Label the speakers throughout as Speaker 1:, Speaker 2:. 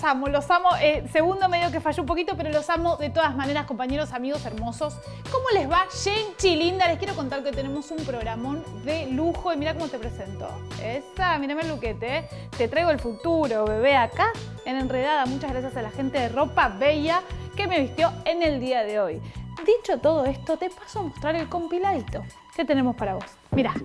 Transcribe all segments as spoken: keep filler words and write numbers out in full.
Speaker 1: amo, los amo. Eh, segundo medio que falló un poquito, pero los amo de todas maneras, compañeros, amigos hermosos. ¿Cómo les va, Genchi linda? Les quiero contar que tenemos un programón de lujo y mira cómo te presento. Esa, mírame el luquete, ¿eh? Te traigo el futuro, bebé, acá en Enredada. Muchas gracias a la gente de Ropa Bella que me vistió en el día de hoy. Dicho todo esto, te paso a mostrar el compiladito que tenemos para vos. Mirá.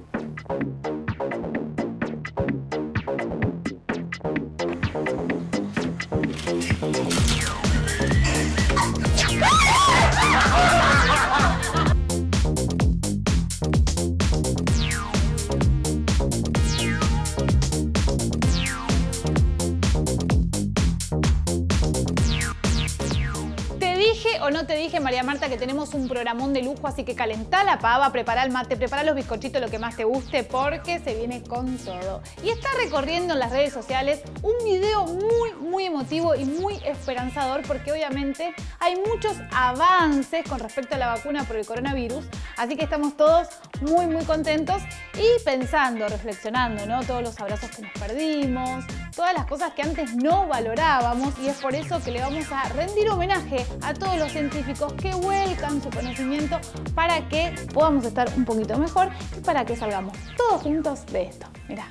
Speaker 1: O no te dije, María Marta, que tenemos un programón de lujo, así que calentá la pava, prepara el mate, prepara los bizcochitos, lo que más te guste, porque se viene con todo. Y está recorriendo en las redes sociales un video muy, muy emotivo y muy esperanzador, porque obviamente hay muchos avances con respecto a la vacuna por el coronavirus, así que estamos todos muy, muy contentos y pensando, reflexionando, ¿no? Todos los abrazos que nos perdimos, todas las cosas que antes no valorábamos, y es por eso que le vamos a rendir homenaje a todos los científicos que vuelcan su conocimiento para que podamos estar un poquito mejor y para que salgamos todos juntos de esto. Mirá.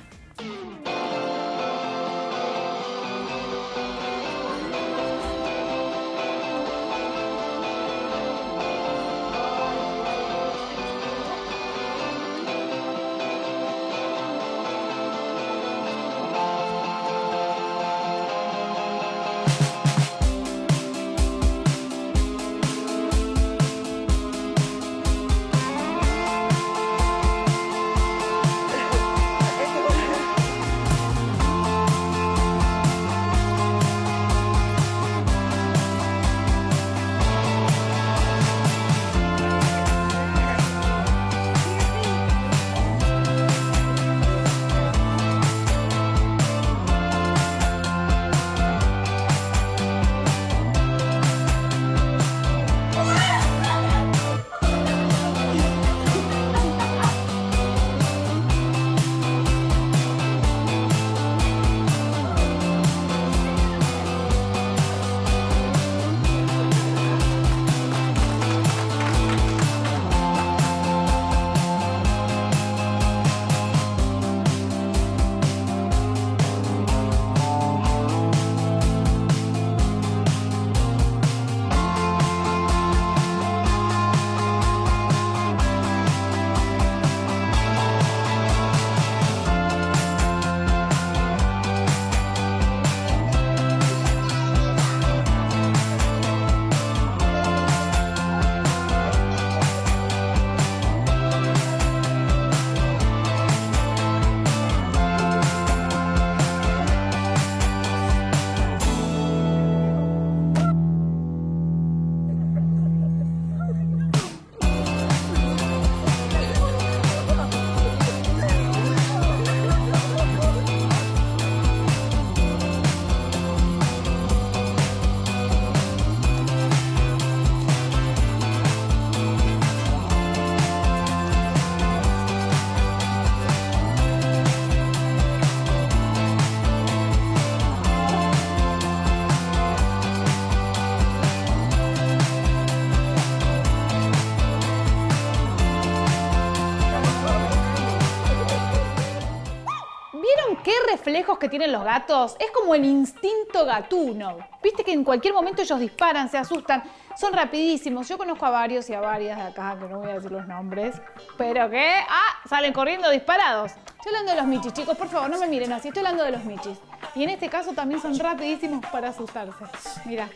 Speaker 1: ¿Qué reflejos que tienen los gatos? Es como el instinto gatuno. Viste que en cualquier momento ellos disparan, se asustan, son rapidísimos. Yo conozco a varios y a varias de acá, que no voy a decir los nombres, pero que ah, salen corriendo disparados. Estoy hablando de los michis, chicos, por favor, no me miren así, estoy hablando de los michis. Y en este caso también son rapidísimos para asustarse. Mirá.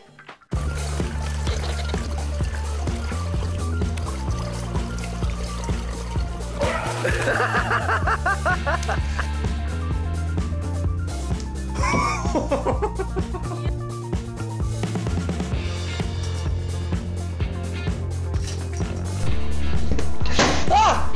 Speaker 2: ¡Ah!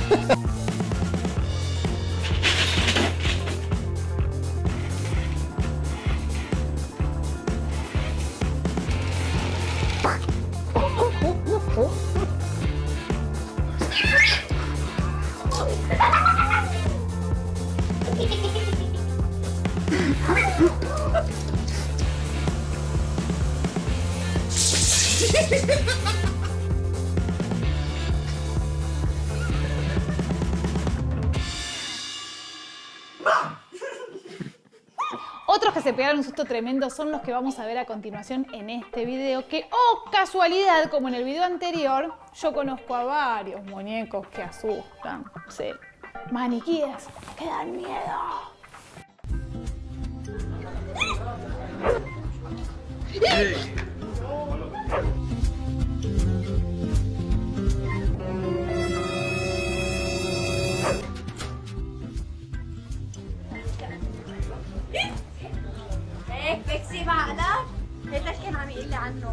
Speaker 1: Otros que se pegaron un susto tremendo son los que vamos a ver a continuación en este video, que, oh casualidad, como en el video anterior, yo conozco a varios muñecos que asustan. Sí, maniquíes que dan miedo.
Speaker 2: Hey.
Speaker 3: بكسي معنا هذا كان عم يقول لي عنه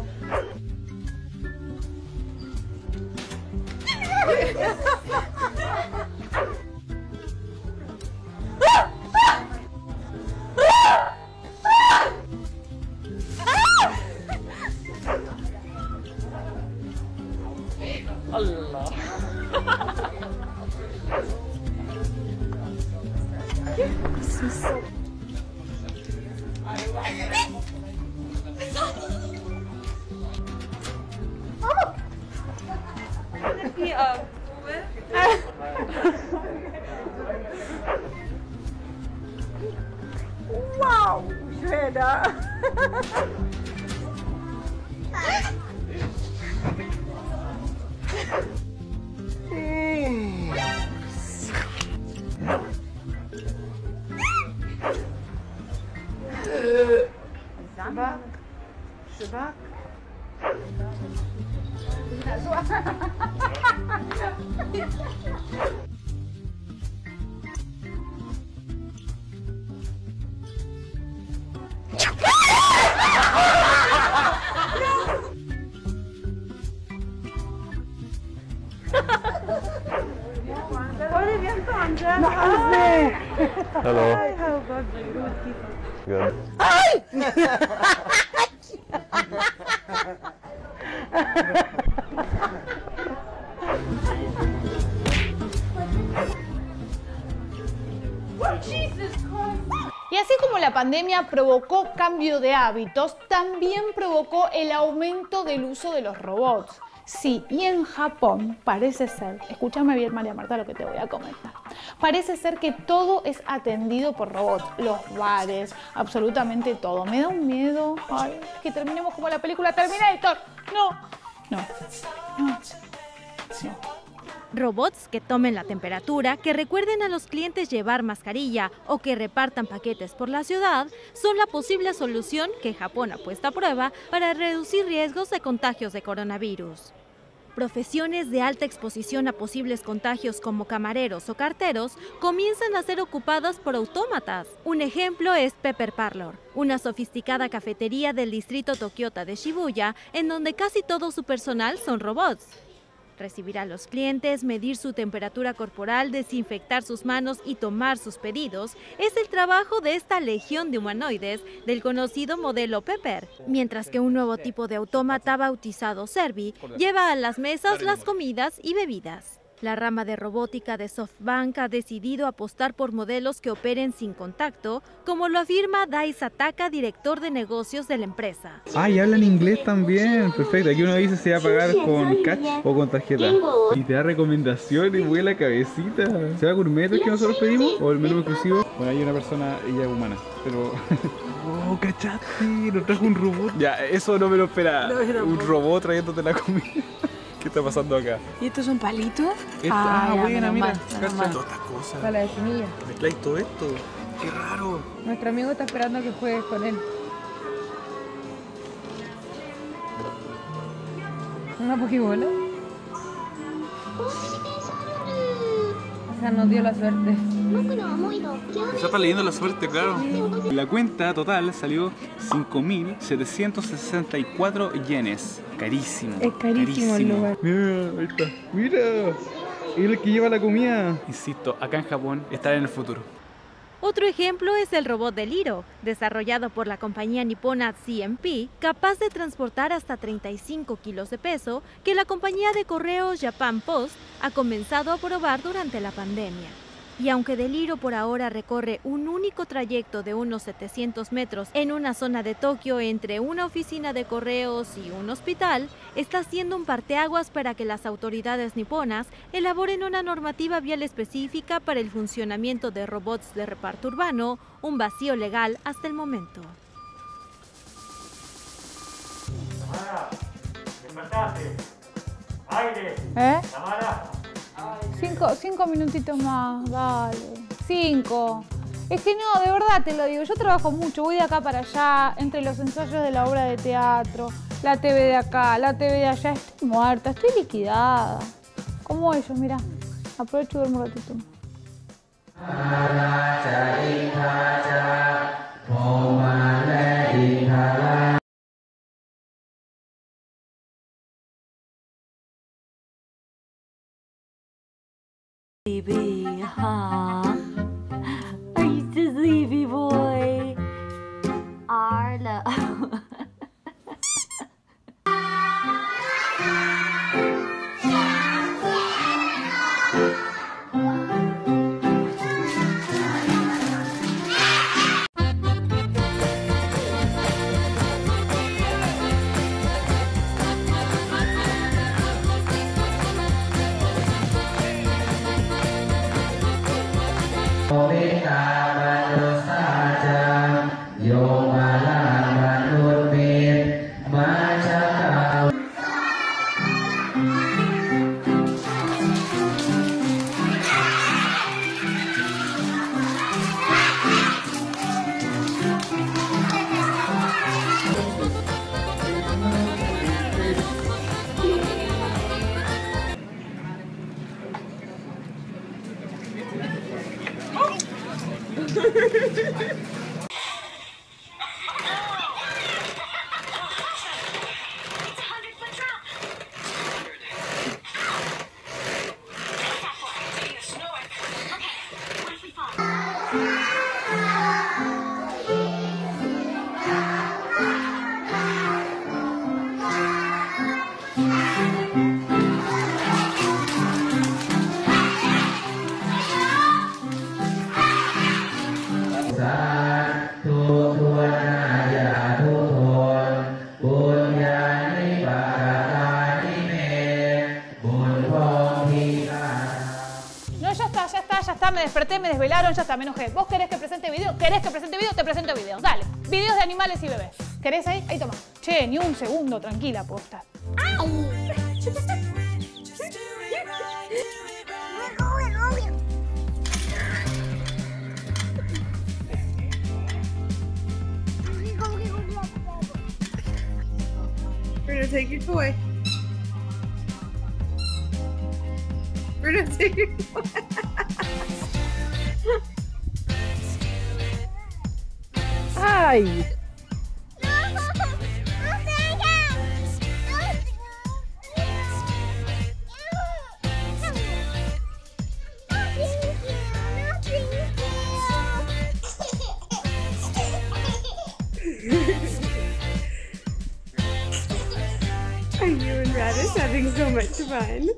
Speaker 2: الله
Speaker 3: في اه واو شو هذا شباك شباك
Speaker 4: Hello.
Speaker 3: Hi, how about you?
Speaker 4: Good.
Speaker 1: Y así como la pandemia provocó cambio de hábitos, también provocó el aumento del uso de los robots. Sí, y en Japón parece ser, escúchame bien María Marta lo que te voy a comentar, parece ser que todo es atendido por robots, los bares, absolutamente todo. Me da un miedo, ay, que terminemos como la película Terminator. No, no, no, no.
Speaker 5: Robots que tomen la temperatura, que recuerden a los clientes llevar mascarilla o que repartan paquetes por la ciudad son la posible solución que Japón ha puesto a prueba para reducir riesgos de contagios de coronavirus. Profesiones de alta exposición a posibles contagios como camareros o carteros comienzan a ser ocupadas por autómatas. Un ejemplo es Pepper Parlor, una sofisticada cafetería del distrito Tokyota de Shibuya, en donde casi todo su personal son robots. Recibir a los clientes, medir su temperatura corporal, desinfectar sus manos y tomar sus pedidos es el trabajo de esta legión de humanoides del conocido modelo Pepper, mientras que un nuevo tipo de autómata bautizado Servi lleva a las mesas las comidas y bebidas. La rama de robótica de SoftBank ha decidido apostar por modelos que operen sin contacto, como lo afirma Dai Sataka, director de negocios de la empresa.
Speaker 6: Ah, y hablan inglés también. Perfecto. Aquí uno dice si va a pagar con cash o con tarjeta. Y te da recomendaciones, mueve la cabecita. ¿Se va gourmet el que nosotros pedimos? ¿O el menú exclusivo? Bueno, hay una persona, ella es humana, pero... ¡Oh, cachaste! Nos trajo un robot. Ya, eso no me lo esperaba. No, un robot trayéndote la comida. ¿Qué está pasando acá?
Speaker 7: ¿Y estos son palitos?
Speaker 6: Esto, ah,
Speaker 7: ya,
Speaker 6: buena, mira.
Speaker 7: Mal,
Speaker 6: Cacha todas estas cosas.
Speaker 7: Para la de semilla.
Speaker 6: Mezcláis todo esto. Qué raro.
Speaker 7: Nuestro amigo está esperando que juegues con él. ¿Una pokébola? O sea, nos dio la suerte.
Speaker 6: Quizá está leyendo la suerte, claro. La cuenta total salió cinco mil setecientos sesenta y cuatro yenes. Carísimo.
Speaker 7: Es carísimo, carísimo el lugar.
Speaker 6: Mira, ahí está. Mira. Es el que lleva la comida. Insisto, acá en Japón estar en el futuro.
Speaker 5: Otro ejemplo es el robot de Liro, desarrollado por la compañía nipona C M P, capaz de transportar hasta treinta y cinco kilos de peso, que la compañía de correos Japan Post ha comenzado a probar durante la pandemia. Y aunque Deliro por ahora recorre un único trayecto de unos setecientos metros en una zona de Tokio entre una oficina de correos y un hospital, está siendo un parteaguas para que las autoridades niponas elaboren una normativa vial específica para el funcionamiento de robots de reparto urbano, un vacío legal hasta el momento.
Speaker 2: Tamara, despertate. Aire.
Speaker 1: ¿Eh?
Speaker 2: Tamara.
Speaker 1: Cinco, cinco minutitos más, dale. Cinco. Es que no, de verdad te lo digo, yo trabajo mucho, voy de acá para allá, entre los ensayos de la obra de teatro, la T V de acá, la T V de allá, estoy muerta, estoy liquidada. Como ellos, mirá. Aprovecho y duermo un ratito.
Speaker 4: Baby, huh? Are you so sleepy, boy? Arlo.
Speaker 1: Me desperté, me desvelaron, ya está, me enojé. ¿Vos querés que presente video? ¿Querés que presente video? Te presento videos. Dale. Videos de animales y bebés. ¿Querés ahí? Ahí toma. Che, ni un segundo, tranquila, posta. ¡Au!
Speaker 8: We're gonna take your toy. We're gonna take your toy. ¡Ay! Are you and Radish having so much fun?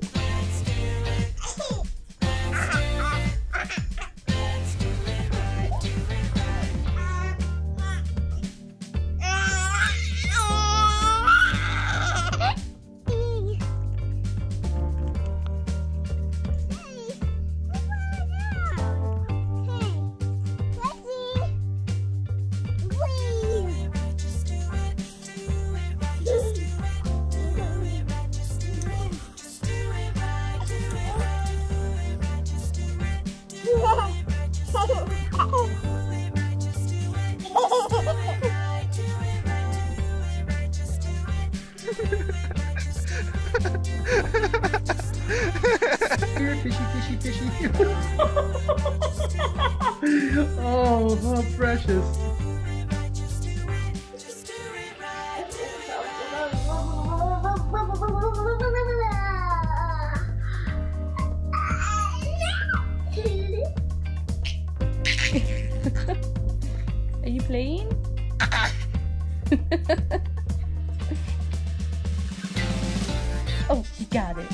Speaker 6: Fishy, fishy, fishy. Oh, how precious.
Speaker 7: playing? Oh, got it.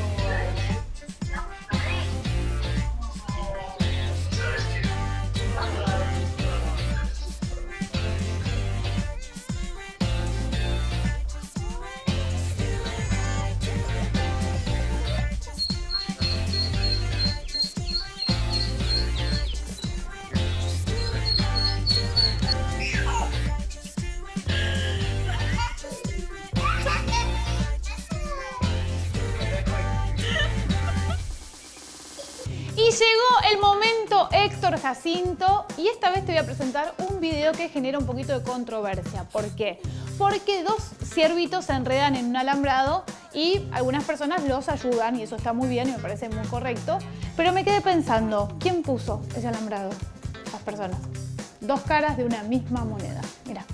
Speaker 1: Y llegó el momento Héctor Jacinto y esta vez te voy a presentar un video que genera un poquito de controversia. ¿Por qué? Porque dos ciervitos se enredan en un alambrado y algunas personas los ayudan y eso está muy bien y me parece muy correcto. Pero me quedé pensando, ¿quién puso ese alambrado? Las personas. Dos caras de una misma moneda. Mira.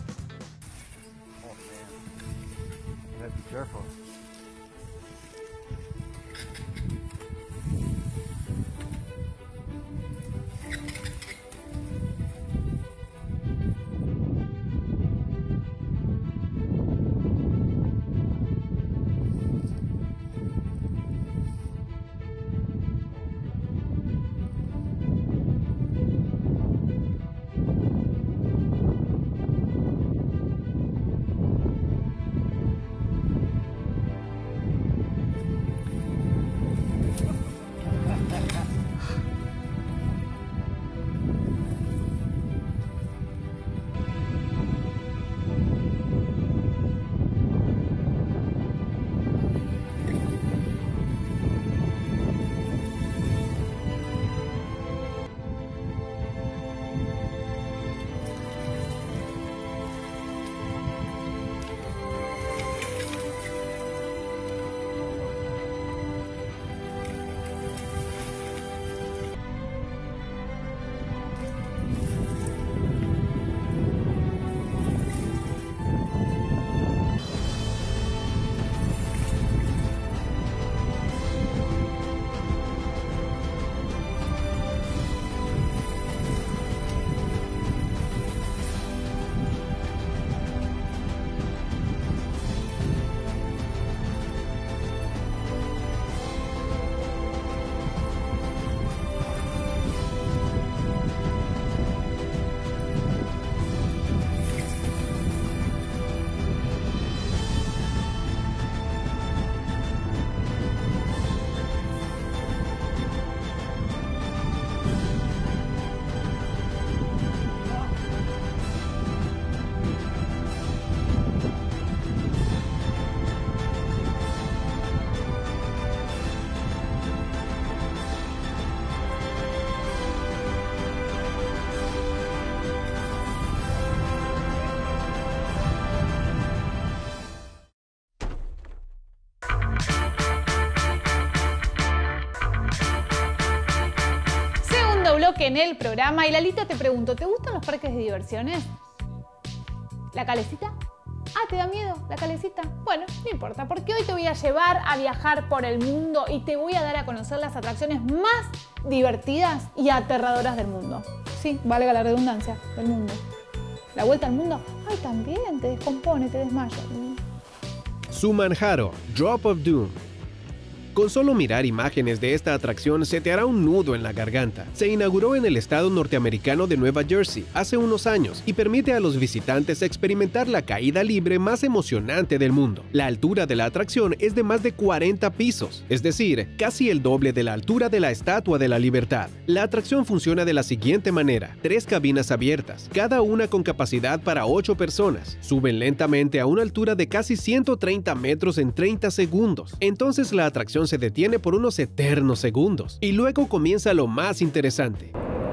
Speaker 1: Bloque en el programa y Lalita te pregunto, ¿te gustan los parques de diversiones? ¿La calecita? Ah, ¿te da miedo la calecita? Bueno, no importa, porque hoy te voy a llevar a viajar por el mundo y te voy a dar a conocer las atracciones más divertidas y aterradoras del mundo. Sí, valga la redundancia, del mundo. ¿La vuelta al mundo? Ay, también, te descompone, te desmaya.
Speaker 9: Su-Manjaro, Drop of Doom. Con solo mirar imágenes de esta atracción se te hará un nudo en la garganta. Se inauguró en el estado norteamericano de Nueva Jersey hace unos años y permite a los visitantes experimentar la caída libre más emocionante del mundo. La altura de la atracción es de más de cuarenta pisos, es decir, casi el doble de la altura de la Estatua de la Libertad. La atracción funciona de la siguiente manera: tres cabinas abiertas, cada una con capacidad para ocho personas. Suben lentamente a una altura de casi ciento treinta metros en treinta segundos. Entonces la atracción se detiene por unos eternos segundos y luego comienza lo más interesante.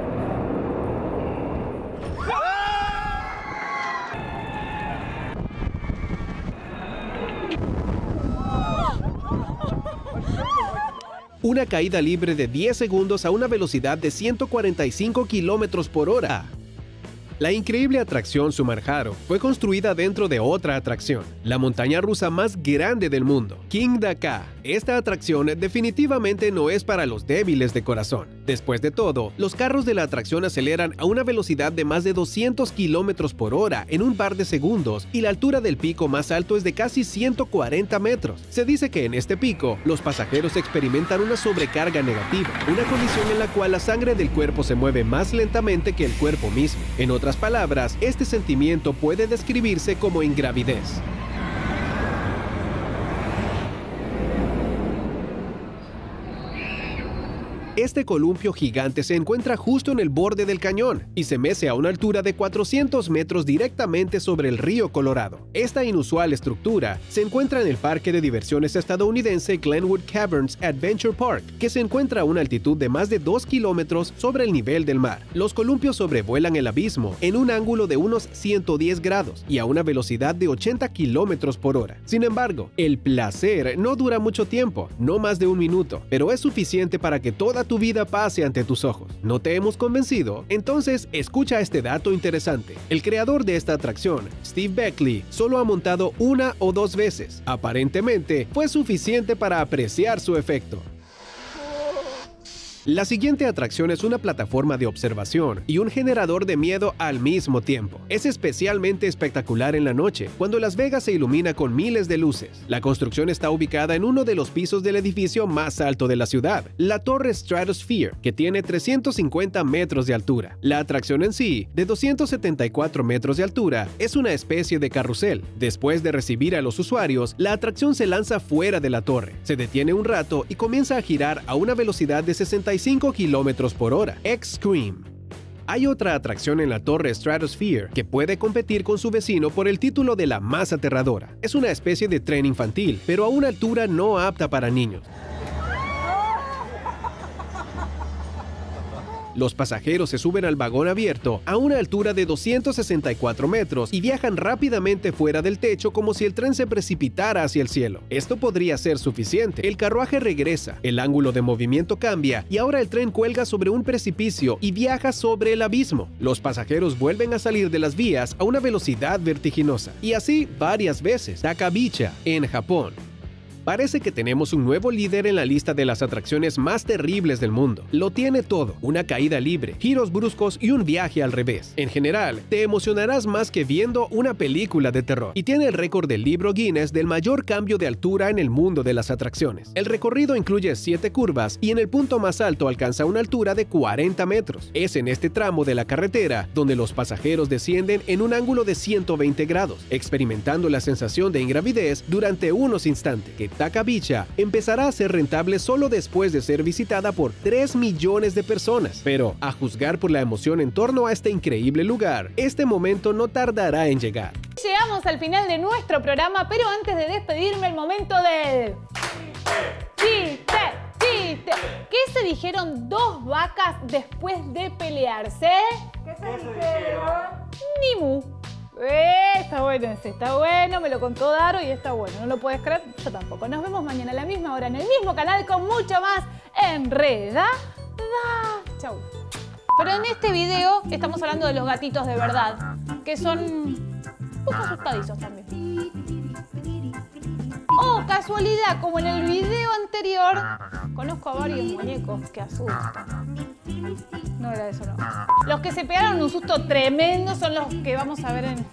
Speaker 9: Una caída libre de diez segundos a una velocidad de ciento cuarenta y cinco kilómetros por hora. La increíble atracción Sumarharo fue construida dentro de otra atracción, la montaña rusa más grande del mundo, King Daka. Esta atracción definitivamente no es para los débiles de corazón. Después de todo, los carros de la atracción aceleran a una velocidad de más de doscientos kilómetros por hora en un par de segundos y la altura del pico más alto es de casi ciento cuarenta metros. Se dice que en este pico, los pasajeros experimentan una sobrecarga negativa, una condición en la cual la sangre del cuerpo se mueve más lentamente que el cuerpo mismo. En otras palabras, este sentimiento puede describirse como ingravidez. Este columpio gigante se encuentra justo en el borde del cañón y se mece a una altura de cuatrocientos metros directamente sobre el río Colorado. Esta inusual estructura se encuentra en el parque de diversiones estadounidense Glenwood Caverns Adventure Park, que se encuentra a una altitud de más de dos kilómetros sobre el nivel del mar. Los columpios sobrevuelan el abismo en un ángulo de unos ciento diez grados y a una velocidad de ochenta kilómetros por hora. Sin embargo, el placer no dura mucho tiempo, no más de un minuto, pero es suficiente para que toda tu vida pase ante tus ojos. ¿No te hemos convencido? Entonces, escucha este dato interesante. El creador de esta atracción, Steve Beckley, solo ha montado una o dos veces. Aparentemente, fue suficiente para apreciar su efecto. La siguiente atracción es una plataforma de observación y un generador de miedo al mismo tiempo. Es especialmente espectacular en la noche, cuando Las Vegas se ilumina con miles de luces. La construcción está ubicada en uno de los pisos del edificio más alto de la ciudad, la Torre Stratosphere, que tiene trescientos cincuenta metros de altura. La atracción en sí, de doscientos setenta y cuatro metros de altura, es una especie de carrusel. Después de recibir a los usuarios, la atracción se lanza fuera de la torre, se detiene un rato y comienza a girar a una velocidad de sesenta y cinco kilómetros por hora. X-Scream. Hay otra atracción en la Torre Stratosphere que puede competir con su vecino por el título de la más aterradora. Es una especie de tren infantil, pero a una altura no apta para niños. Los pasajeros se suben al vagón abierto a una altura de doscientos sesenta y cuatro metros y viajan rápidamente fuera del techo como si el tren se precipitara hacia el cielo. Esto podría ser suficiente. El carruaje regresa, el ángulo de movimiento cambia y ahora el tren cuelga sobre un precipicio y viaja sobre el abismo. Los pasajeros vuelven a salir de las vías a una velocidad vertiginosa. Y así varias veces. Takabicha, en Japón. Parece que tenemos un nuevo líder en la lista de las atracciones más terribles del mundo. Lo tiene todo, una caída libre, giros bruscos y un viaje al revés. En general, te emocionarás más que viendo una película de terror. Y tiene el récord del libro Guinness del mayor cambio de altura en el mundo de las atracciones. El recorrido incluye siete curvas y en el punto más alto alcanza una altura de cuarenta metros. Es en este tramo de la carretera donde los pasajeros descienden en un ángulo de ciento veinte grados, experimentando la sensación de ingravidez durante unos instantes. Que Takabicha empezará a ser rentable solo después de ser visitada por tres millones de personas. Pero, a juzgar por la emoción en torno a este increíble lugar, este momento no tardará en llegar.
Speaker 1: Llegamos al final de nuestro programa, pero antes de despedirme, el momento del... ¡Chiste! ¡Chiste! ¿Qué se dijeron dos vacas después de pelearse?
Speaker 3: ¿Qué se dijeron?
Speaker 1: Ni mu. Eh, está bueno ese, está bueno, me lo contó Daro y está bueno. ¿No lo puedes creer? Yo tampoco. Nos vemos mañana a la misma hora en el mismo canal con mucho más Enredada. Chau. Pero en este video estamos hablando de los gatitos de verdad, que son un poco asustadizos también. Oh, casualidad, como en el video anterior, conozco a varios muñecos que asustan. No era eso, no. Los que se pegaron un susto tremendo son los que vamos a ver en...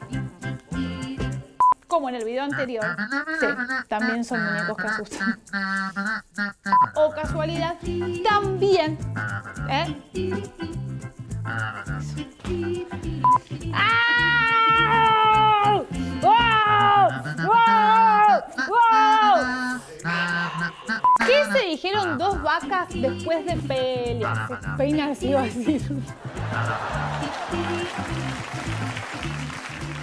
Speaker 1: Como en el video anterior. Sí, también son muñecos que asustan. O casualidad, también. ¿Eh? ¡Ah! ¡Wow! ¡Wow! ¡Wow! ¿Qué se dijeron dos vacas después de pelearse? Peinarse, iba a decir.